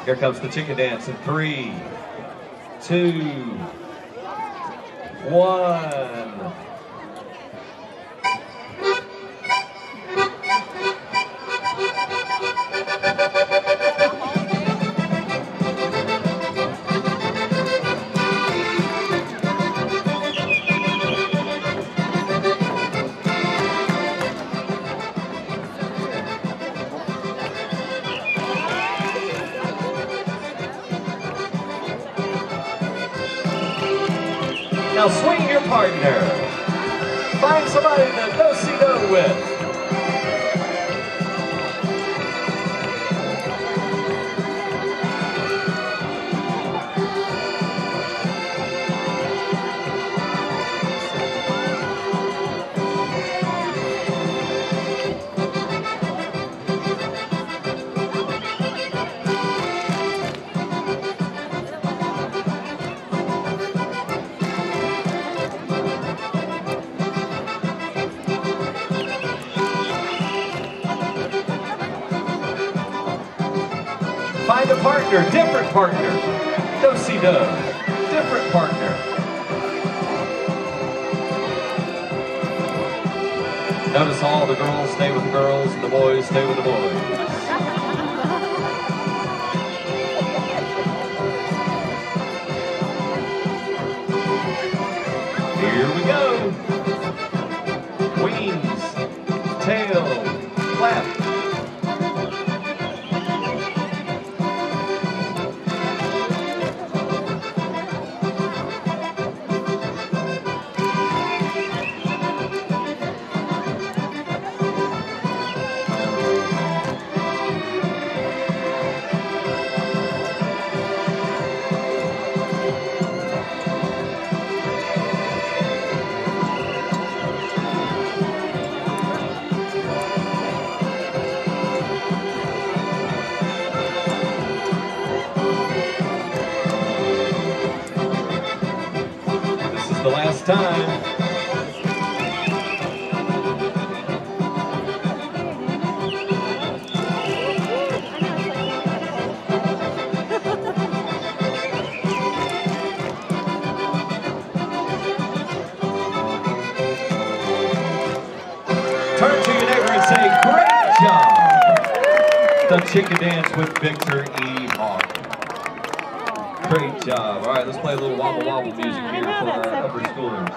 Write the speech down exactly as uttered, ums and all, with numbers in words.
Here comes the chicken dance in three, two, one. Now swing your partner. Find somebody to do-si-do with. Find a partner, different partner. Do-si-do, different partner. Notice all the girls stay with the girls and the boys stay with the boys. Here we go. Wings, tail, clap. The last time. Turn to your neighbor and say, great job. The chicken dance with Victor E. Hawk. Great job. All right, let's play a little wobble wobble music here for our upper schoolers.